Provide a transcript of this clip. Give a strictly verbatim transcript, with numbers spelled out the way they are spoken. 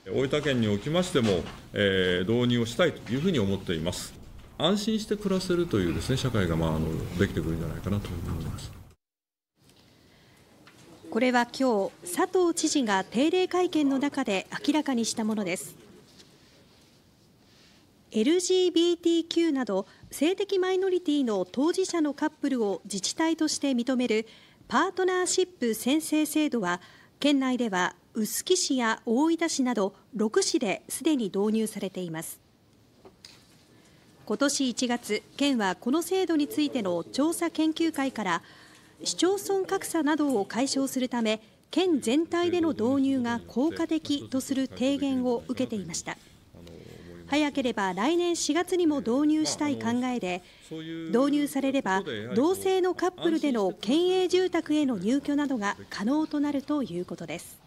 大分県におきましても、えー、導入をしたいというふうに思っています。安心して暮らせるというですね、社会が、まあ、あのできてくるんじゃないかなと思います。 これは今日、佐藤知事が定例会見の中で明らかにしたものです。エルジービーティーキュー など性的マイノリティの当事者のカップルを自治体として認めるパートナーシップ宣誓制度は、県内では臼杵市や大分市などろく市ですでに導入されています。今年いちがつ、県はこの制度についての調査研究会から市町村格差などを解消するため、県全体での導入が効果的とする提言を受けていました。早ければ来年しがつにも導入したい考えで、導入されれば同性のカップルでの県営住宅への入居などが可能となるということです。